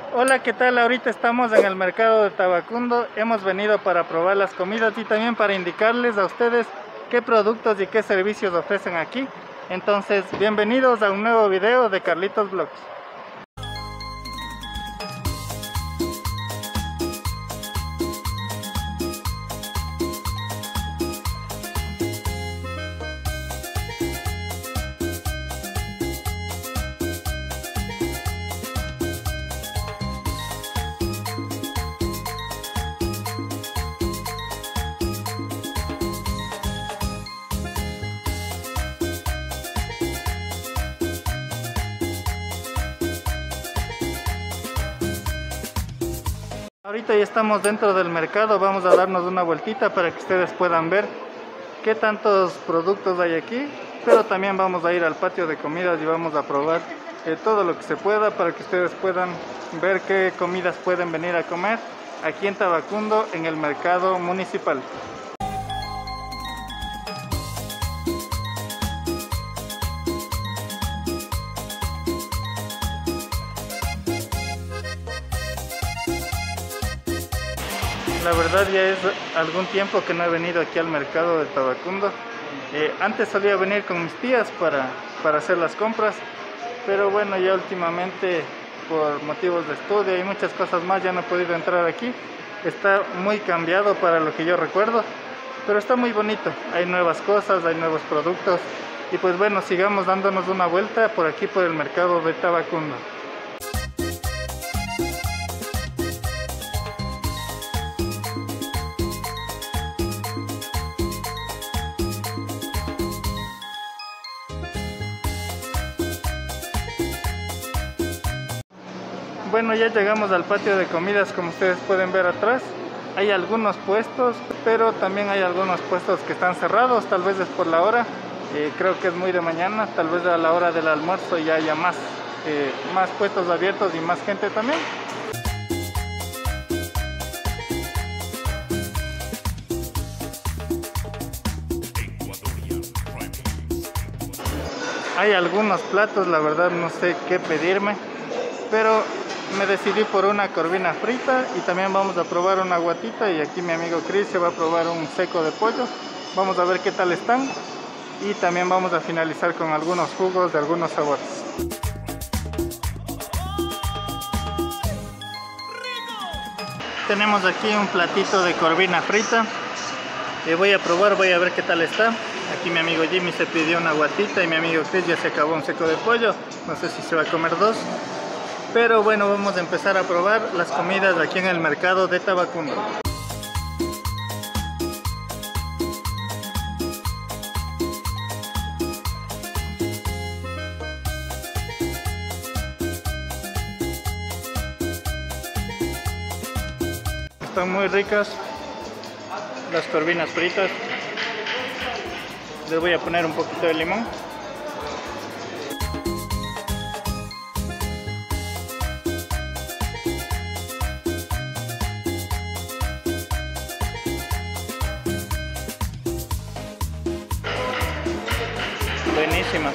Hola, ¿qué tal? Ahorita estamos en el mercado de Tabacundo. Hemos venido para probar las comidas y también para indicarles a ustedes qué productos y qué servicios ofrecen aquí. Entonces, bienvenidos a un nuevo video de Carlitos Vlogs. Ahorita ya estamos dentro del mercado, vamos a darnos una vueltita para que ustedes puedan ver qué tantos productos hay aquí, pero también vamos a ir al patio de comidas y vamos a probar todo lo que se pueda para que ustedes puedan ver qué comidas pueden venir a comer aquí en Tabacundo en el mercado municipal. La verdad ya es algún tiempo que no he venido aquí al mercado de Tabacundo. Antes solía venir con mis tías para hacer las compras, pero bueno, ya últimamente por motivos de estudio y muchas cosas más ya no he podido entrar aquí. Está muy cambiado para lo que yo recuerdo, pero está muy bonito. Hay nuevas cosas, hay nuevos productos y pues bueno, sigamos dándonos una vuelta por aquí por el mercado de Tabacundo. Bueno, ya llegamos al patio de comidas, como ustedes pueden ver atrás. Hay algunos puestos, pero también hay algunos puestos que están cerrados, tal vez es por la hora. Creo que es muy de mañana, tal vez a la hora del almuerzo ya haya más puestos abiertos y más gente también. Hay algunos platos, la verdad no sé qué pedirme, pero me decidí por una corvina frita y también vamos a probar una guatita y aquí mi amigo Chris se va a probar un seco de pollo. Vamos a ver qué tal están y también vamos a finalizar con algunos jugos de algunos sabores. Tenemos aquí un platito de corvina frita. Voy a probar, voy a ver qué tal está. Aquí mi amigo Jimmy se pidió una guatita y mi amigo Chris ya se acabó un seco de pollo. No sé si se va a comer dos. Pero bueno, vamos a empezar a probar las comidas aquí en el mercado de Tabacundo. Están muy ricas las corvinas fritas. Les voy a poner un poquito de limón. Buenísimas.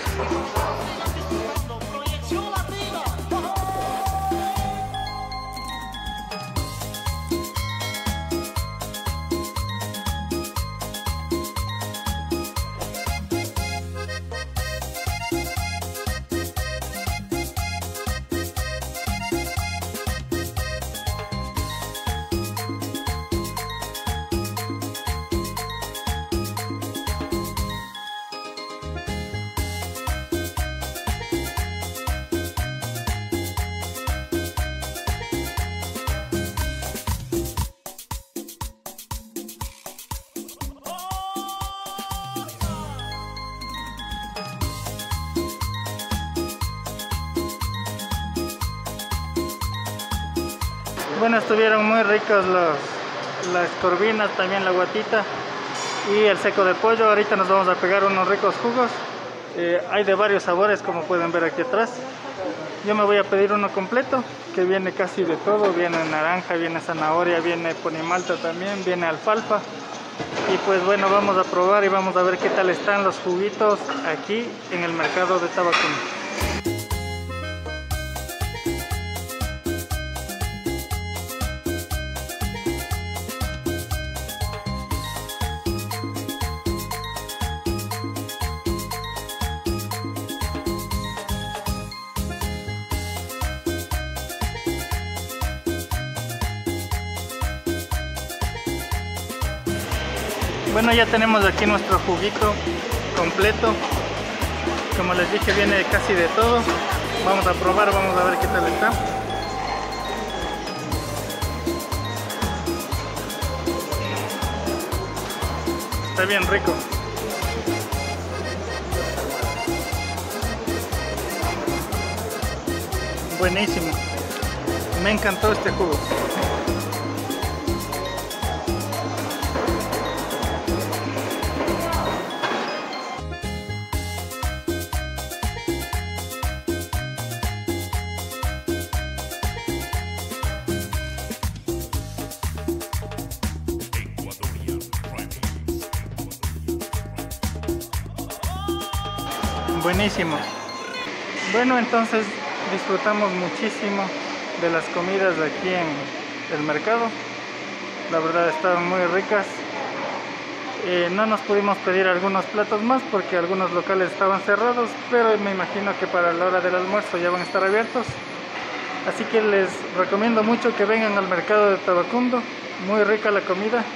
Bueno, estuvieron muy ricos las corvinas, también la guatita y el seco de pollo. Ahorita nos vamos a pegar unos ricos jugos. Hay de varios sabores, como pueden ver aquí atrás. Yo me voy a pedir uno completo, que viene casi de todo. Viene naranja, viene zanahoria, viene ponimalta también, viene alfalfa. Y pues bueno, vamos a probar y vamos a ver qué tal están los juguitos aquí en el mercado de Tabacundo. Bueno, ya tenemos aquí nuestro juguito completo. Como les dije, viene casi de todo. Vamos a probar, vamos a ver qué tal está. Está bien rico. Buenísimo. Me encantó este jugo. Buenísimo. Bueno, entonces disfrutamos muchísimo de las comidas de aquí en el mercado. La verdad estaban muy ricas. No nos pudimos pedir algunos platos más porque algunos locales estaban cerrados, pero me imagino que para la hora del almuerzo ya van a estar abiertos. Así que les recomiendo mucho que vengan al mercado de Tabacundo. Muy rica la comida.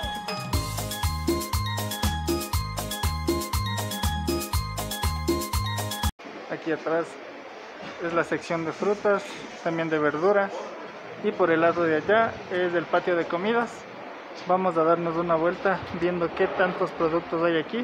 Aquí atrás es la sección de frutas, también de verduras, y por el lado de allá es el patio de comidas. Vamos a darnos una vuelta viendo qué tantos productos hay aquí.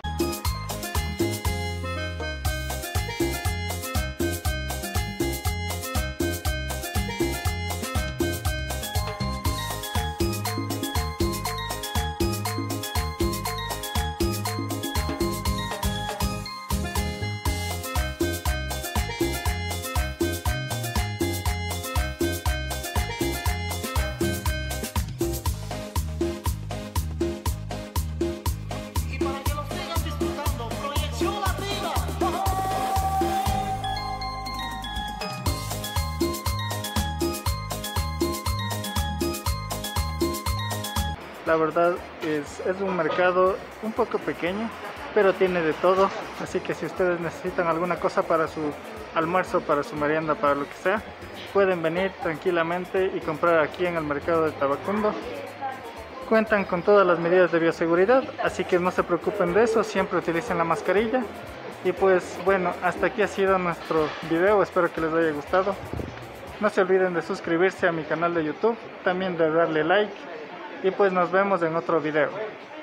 La verdad es un mercado un poco pequeño, pero tiene de todo, así que si ustedes necesitan alguna cosa para su almuerzo, para su merienda, para lo que sea, pueden venir tranquilamente y comprar aquí en el mercado de Tabacundo. Cuentan con todas las medidas de bioseguridad, así que no se preocupen de eso, siempre utilicen la mascarilla. Y pues bueno, hasta aquí ha sido nuestro video, espero que les haya gustado. No se olviden de suscribirse a mi canal de YouTube, también de darle like. Y pues nos vemos en otro video.